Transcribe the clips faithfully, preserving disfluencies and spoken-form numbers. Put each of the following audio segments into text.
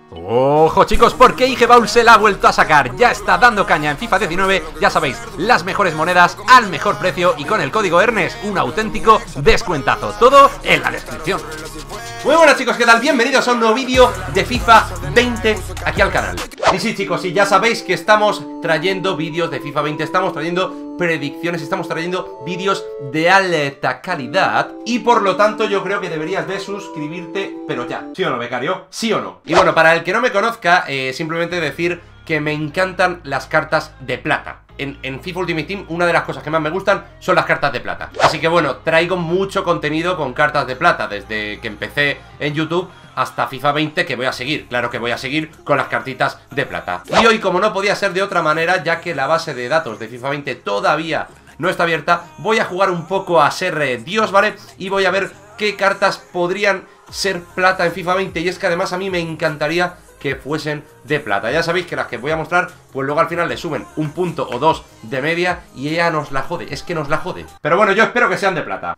Ojo chicos, porque I G Baul se la ha vuelto a sacar. Ya está dando caña en FIFA diecinueve. Ya sabéis, las mejores monedas al mejor precio y con el código Ernest un auténtico descuentazo. Todo en la descripción. Muy buenas chicos, ¿qué tal? Bienvenidos a un nuevo vídeo de FIFA veinte aquí al canal. Y sí chicos, y ya sabéis que estamos trayendo vídeos de FIFA veinte. Estamos trayendo predicciones, estamos trayendo vídeos de alta calidad. Y por lo tanto yo creo que deberías de suscribirte, pero ya. ¿Sí o no, becario? ¿Sí o no? Y bueno, para el que no me conozca, eh, simplemente decir que me encantan las cartas de plata. En, en FIFA Ultimate Team una de las cosas que más me gustan son las cartas de plata. Así que bueno, traigo mucho contenido con cartas de plata desde que empecé en YouTube hasta FIFA veinte, que voy a seguir. Claro que voy a seguir con las cartitas de plata. Y hoy, como no podía ser de otra manera, ya que la base de datos de FIFA veinte todavía no está abierta, voy a jugar un poco a ser eh, Dios, ¿vale? Y voy a ver qué cartas podrían ser plata en FIFA veinte. Y es que además a mí me encantaría que fuesen de plata. Ya sabéis que las que voy a mostrar, pues luego al final le suben un punto o dos de media y ella nos la jode, es que nos la jode. Pero bueno, yo espero que sean de plata.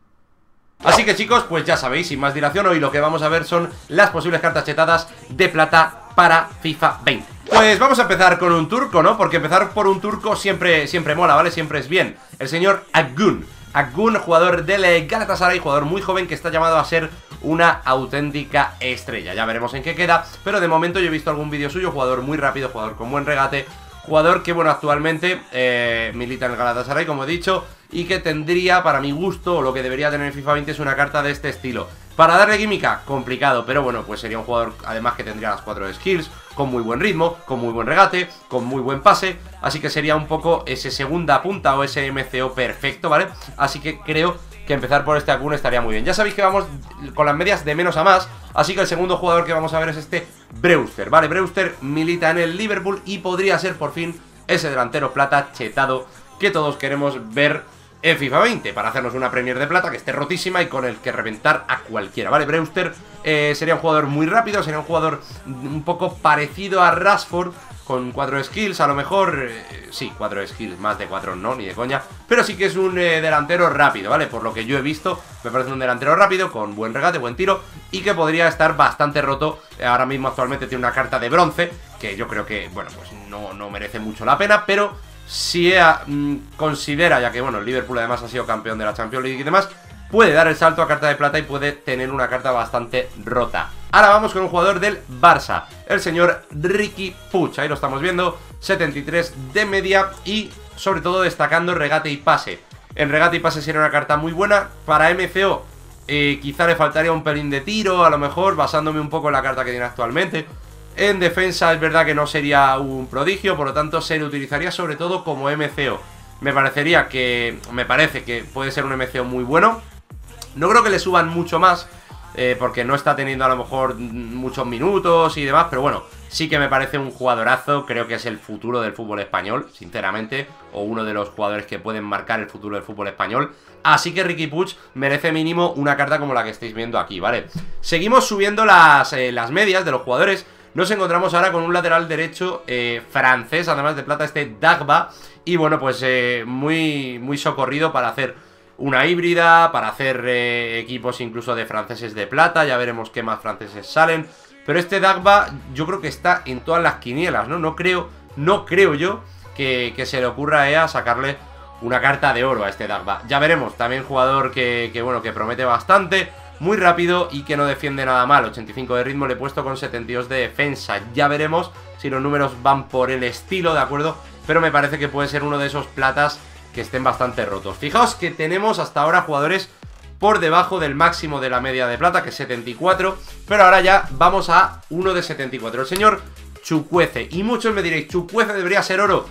Así que chicos, pues ya sabéis, sin más dilación, hoy lo que vamos a ver son las posibles cartas chetadas de plata para FIFA veinte. Pues vamos a empezar con un turco, ¿no? Porque empezar por un turco siempre, siempre mola, ¿vale? Siempre es bien. El señor Akgün. Akgün, jugador del Galatasaray, jugador muy joven que está llamado a ser una auténtica estrella. Ya veremos en qué queda, pero de momento yo he visto algún vídeo suyo. Jugador muy rápido, jugador con buen regate, jugador que, bueno, actualmente eh, milita en el Galatasaray, como he dicho, y que tendría, para mi gusto, o lo que debería tener en FIFA veinte es una carta de este estilo. Para darle química, complicado, pero bueno, pues sería un jugador además que tendría las cuatro skills, con muy buen ritmo, con muy buen regate, con muy buen pase, así que sería un poco ese segunda punta o ese M C O perfecto, ¿vale? Así que creo que empezar por este Akgün estaría muy bien. Ya sabéis que vamos con las medias de menos a más, así que el segundo jugador que vamos a ver es este Brewster, ¿vale? Brewster milita en el Liverpool y podría ser por fin ese delantero plata chetado que todos queremos ver en FIFA veinte, para hacernos una Premier de plata que esté rotísima y con el que reventar a cualquiera, ¿vale? Brewster eh, sería un jugador muy rápido, sería un jugador un poco parecido a Rashford, con cuatro skills, a lo mejor, eh, sí, cuatro skills, más de cuatro no, ni de coña, pero sí que es un eh, delantero rápido, ¿vale? Por lo que yo he visto, me parece un delantero rápido, con buen regate, buen tiro, y que podría estar bastante roto. Ahora mismo actualmente tiene una carta de bronce, que yo creo que, bueno, pues no, no merece mucho la pena, pero si ella mmm, considera, ya que, bueno, el Liverpool además ha sido campeón de la Champions League y demás, puede dar el salto a carta de plata y puede tener una carta bastante rota. Ahora vamos con un jugador del Barça, el señor Riqui Puig. Ahí lo estamos viendo, setenta y tres de media y sobre todo destacando regate y pase. En regate y pase sería una carta muy buena. Para M C O eh, quizá le faltaría un pelín de tiro, a lo mejor, basándome un poco en la carta que tiene actualmente. En defensa es verdad que no sería un prodigio, por lo tanto se le utilizaría sobre todo como M C O. Me parecería que, me parece que puede ser un M C O muy bueno. No creo que le suban mucho más, eh, porque no está teniendo a lo mejor muchos minutos y demás, pero bueno, sí que me parece un jugadorazo. Creo que es el futuro del fútbol español, sinceramente, o uno de los jugadores que pueden marcar el futuro del fútbol español. Así que Riqui Puig merece mínimo una carta como la que estáis viendo aquí, ¿vale? Seguimos subiendo las, eh, las medias de los jugadores. Nos encontramos ahora con un lateral derecho eh, francés, además de plata, este Dagba. Y bueno, pues eh, muy, muy socorrido para hacer una híbrida, para hacer eh, equipos incluso de franceses de plata. Ya veremos qué más franceses salen. Pero este Dagba yo creo que está en todas las quinielas, ¿no? No creo, no creo yo que, que se le ocurra a E A sacarle una carta de oro a este Dagba. Ya veremos, también jugador que, que bueno, que promete bastante, muy rápido y que no defiende nada mal. ochenta y cinco de ritmo le he puesto con setenta y dos de defensa. Ya veremos si los números van por el estilo, ¿de acuerdo? Pero me parece que puede ser uno de esos platas que estén bastante rotos. Fijaos que tenemos hasta ahora jugadores por debajo del máximo de la media de plata, que es setenta y cuatro, pero ahora ya vamos a uno de setenta y cuatro, el señor Chukwueze. Y muchos me diréis, ¿Chukwueze debería ser oro?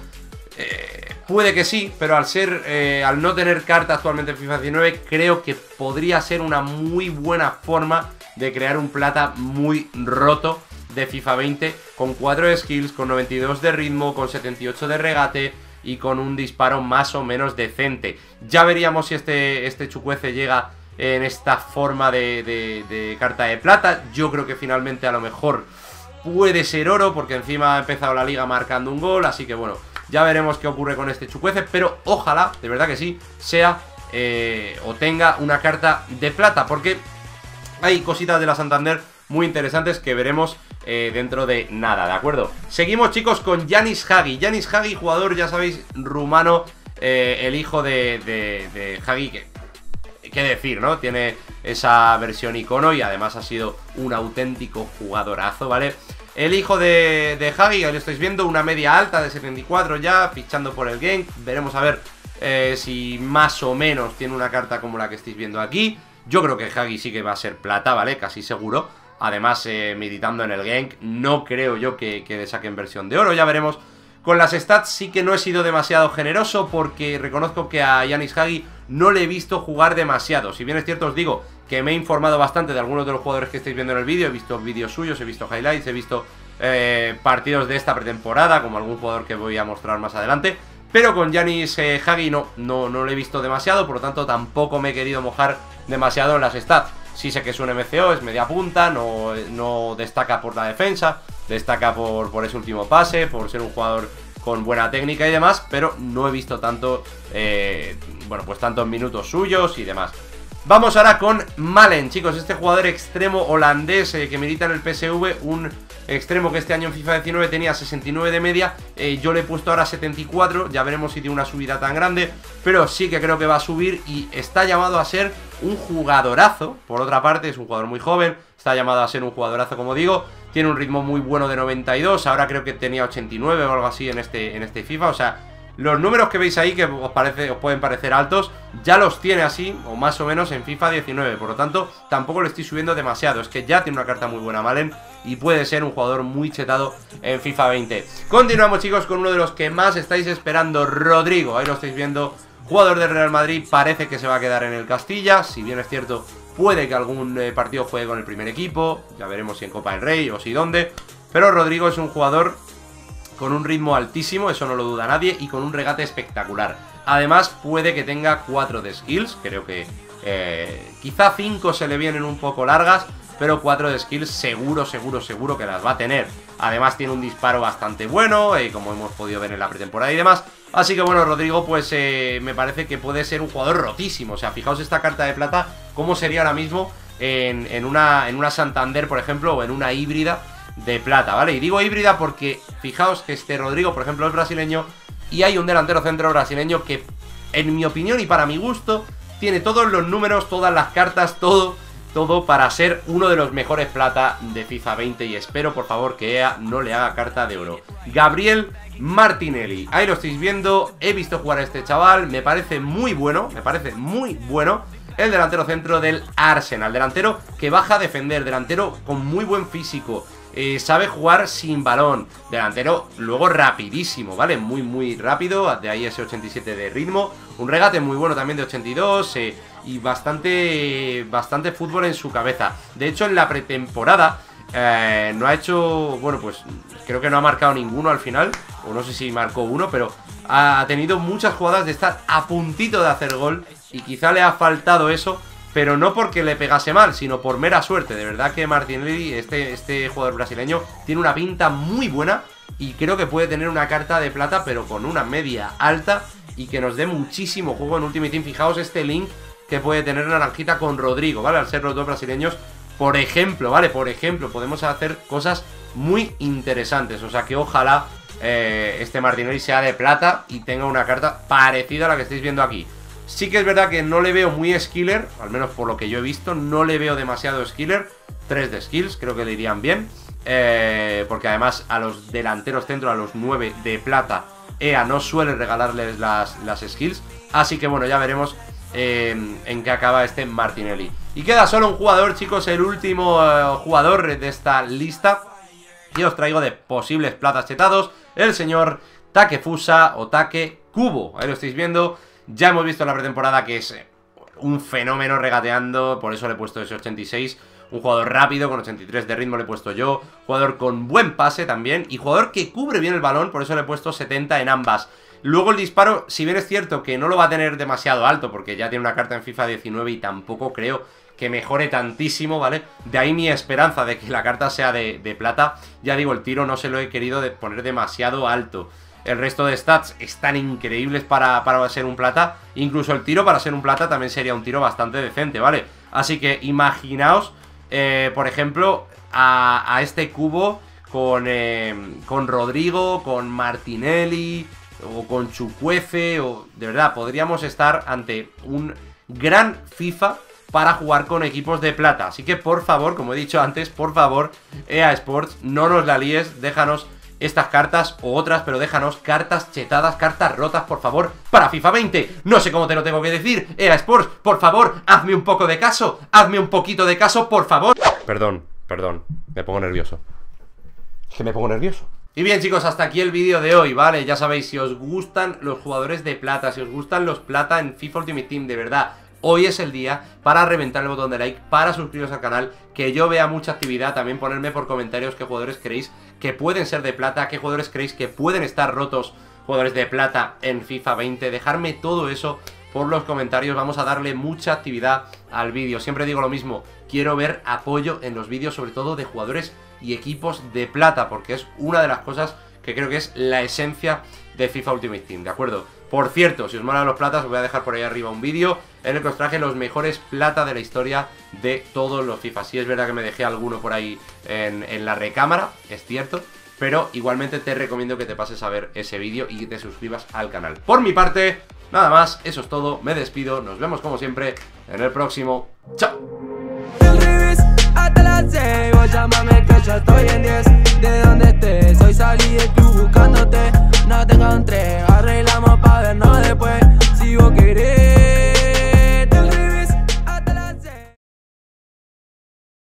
Eh, puede que sí, pero al ser, eh, al no tener carta actualmente en FIFA diecinueve, creo que podría ser una muy buena forma de crear un plata muy roto de FIFA veinte, con cuatro skills, con noventa y dos de ritmo, con setenta y ocho de regate y con un disparo más o menos decente. Ya veríamos si este, este Chukwueze llega en esta forma de, de, de carta de plata. Yo creo que finalmente a lo mejor puede ser oro, porque encima ha empezado la liga marcando un gol, así que bueno, ya veremos qué ocurre con este Chukwueze, pero ojalá, de verdad que sí, sea eh, o tenga una carta de plata, porque hay cositas de la Santander muy interesantes que veremos eh, dentro de nada, ¿de acuerdo? Seguimos, chicos, con Yanis Hagi. Yanis Hagi, jugador, ya sabéis, rumano, eh, el hijo de, de, de Hagi, que, qué decir, ¿no? Tiene esa versión icono y además ha sido un auténtico jugadorazo, ¿vale? El hijo de, de Hagi, ahí lo estáis viendo, una media alta de setenta y cuatro ya, fichando por el Genk. Veremos a ver eh, si más o menos tiene una carta como la que estáis viendo aquí. Yo creo que Hagi sí que va a ser plata, ¿vale? Casi seguro. Además, eh, militando en el Genk, no creo yo que, que saquen versión de oro, ya veremos. Con las stats sí que no he sido demasiado generoso porque reconozco que a Yanis Hagi no le he visto jugar demasiado. Si bien es cierto, os digo que me he informado bastante de algunos de los jugadores que estáis viendo en el vídeo. He visto vídeos suyos, he visto highlights, he visto eh, partidos de esta pretemporada, como algún jugador que voy a mostrar más adelante. Pero con Yanis eh, Hagi no, no, no lo he visto demasiado, por lo tanto tampoco me he querido mojar demasiado en las stats. Sí sé que es un M C O, es media punta, no, no destaca por la defensa, destaca por, por ese último pase, por ser un jugador con buena técnica y demás, pero no he visto tanto, eh, bueno, pues tantos minutos suyos y demás. Vamos ahora con Malen, chicos, este jugador extremo holandés eh, que milita en el P S V, un extremo que este año en FIFA diecinueve tenía sesenta y nueve de media, eh, yo le he puesto ahora setenta y cuatro, ya veremos si tiene una subida tan grande, pero sí que creo que va a subir y está llamado a ser un jugadorazo. Por otra parte, es un jugador muy joven, está llamado a ser un jugadorazo, como digo, tiene un ritmo muy bueno de noventa y dos, ahora creo que tenía ochenta y nueve o algo así en este, en este FIFA, o sea, los números que veis ahí que os, parece, os pueden parecer altos, ya los tiene así, o más o menos en FIFA diecinueve, por lo tanto, tampoco le estoy subiendo demasiado, es que ya tiene una carta muy buena Malen y puede ser un jugador muy chetado en FIFA veinte. Continuamos, chicos, con uno de los que más estáis esperando, Rodrigo, ahí lo estáis viendo, jugador del Real Madrid, parece que se va a quedar en el Castilla, si bien es cierto, puede que algún eh, partido juegue con el primer equipo, ya veremos si en Copa del Rey o si dónde, pero Rodrigo es un jugador con un ritmo altísimo, eso no lo duda nadie, y con un regate espectacular. Además, puede que tenga cuatro de skills, creo que eh, quizá cinco se le vienen un poco largas, pero cuatro de skills seguro, seguro, seguro que las va a tener. Además tiene un disparo bastante bueno, eh, como hemos podido ver en la pretemporada y demás. Así que bueno, Rodrigo pues eh, me parece que puede ser un jugador rotísimo. O sea, fijaos esta carta de plata, cómo sería ahora mismo en, en, una, en una Santander, por ejemplo, o en una híbrida de plata, ¿vale? Y digo híbrida porque fijaos que este Rodrigo, por ejemplo, es brasileño y hay un delantero centro brasileño que, en mi opinión y para mi gusto, tiene todos los números, todas las cartas, todo, todo para ser uno de los mejores plata de FIFA veinte y espero, por favor, que E A no le haga carta de oro. Gabriel Martinelli, ahí lo estáis viendo, he visto jugar a este chaval, me parece muy bueno, me parece muy bueno. El delantero centro del Arsenal, delantero que baja a defender, delantero con muy buen físico. Eh, sabe jugar sin balón, delantero luego rapidísimo, ¿vale? Muy muy rápido, de ahí ese ochenta y siete de ritmo, un regate muy bueno también de ochenta y dos eh, y bastante, bastante fútbol en su cabeza. De hecho en la pretemporada eh, no ha hecho, bueno pues creo que no ha marcado ninguno al final, o no sé si marcó uno, pero ha tenido muchas jugadas de estar a puntito de hacer gol y quizá le ha faltado eso. Pero no porque le pegase mal, sino por mera suerte. De verdad que Martinelli, este, este jugador brasileño, tiene una pinta muy buena y creo que puede tener una carta de plata, pero con una media alta y que nos dé muchísimo juego en Ultimate Team. Fijaos este link que puede tener Naranjita con Rodrigo, ¿vale? Al ser los dos brasileños, por ejemplo, ¿vale? Por ejemplo, podemos hacer cosas muy interesantes. O sea que ojalá eh, este Martinelli sea de plata y tenga una carta parecida a la que estáis viendo aquí. Sí que es verdad que no le veo muy skiller, al menos por lo que yo he visto, no le veo demasiado skiller. tres de skills, creo que le irían bien, eh, porque además a los delanteros centro, a los nueve de plata, E A no suele regalarles las, las skills. Así que bueno, ya veremos eh, en qué acaba este Martinelli. Y queda solo un jugador, chicos, el último eh, jugador de esta lista. Y os traigo de posibles platas chetados, el señor Takefusa o Take Kubo. Ahí lo estáis viendo. Ya hemos visto en la pretemporada que es un fenómeno regateando, por eso le he puesto ese ochenta y seis. Un jugador rápido, con ochenta y tres de ritmo le he puesto yo. Jugador con buen pase también. Y jugador que cubre bien el balón, por eso le he puesto setenta en ambas. Luego el disparo, si bien es cierto que no lo va a tener demasiado alto, porque ya tiene una carta en FIFA diecinueve y tampoco creo que mejore tantísimo, ¿vale? De ahí mi esperanza de que la carta sea de, de plata. Ya digo, el tiro no se lo he querido de poner demasiado alto. El resto de stats están increíbles para, para ser un plata. Incluso el tiro para ser un plata también sería un tiro bastante decente, ¿vale? Así que imaginaos, eh, por ejemplo, a, a este cubo con, eh, con Rodrigo, con Martinelli o con Chukwueze, o de verdad, podríamos estar ante un gran FIFA para jugar con equipos de plata. Así que por favor, como he dicho antes, por favor, E A Sports, no nos la líes, déjanos estas cartas o otras, pero déjanos cartas chetadas, cartas rotas, por favor, para FIFA veinte. No sé cómo te lo tengo que decir, E A Sports, por favor, hazme un poco de caso, hazme un poquito de caso, por favor. Perdón, perdón, me pongo nervioso. Es que me pongo nervioso. Y bien, chicos, hasta aquí el vídeo de hoy, ¿vale? Ya sabéis, si os gustan los jugadores de plata, si os gustan los plata en FIFA Ultimate Team, de verdad, hoy es el día para reventar el botón de like, para suscribiros al canal, que yo vea mucha actividad. También ponerme por comentarios qué jugadores creéis que pueden ser de plata, qué jugadores creéis que pueden estar rotos, jugadores de plata en FIFA veinte. Dejarme todo eso por los comentarios, vamos a darle mucha actividad al vídeo. Siempre digo lo mismo, quiero ver apoyo en los vídeos, sobre todo de jugadores y equipos de plata, porque es una de las cosas que creo que es la esencia de FIFA Ultimate Team, ¿de acuerdo? Por cierto, si os molan los platas, os voy a dejar por ahí arriba un vídeo en el que os traje los mejores plata de la historia de todos los FIFA. Sí es verdad que me dejé alguno por ahí en, en la recámara, es cierto, pero igualmente te recomiendo que te pases a ver ese vídeo y que te suscribas al canal. Por mi parte, nada más, eso es todo, me despido, nos vemos como siempre en el próximo. ¡Chao! Hasta las seis, vos llámame que yo estoy en diez. De donde estés, soy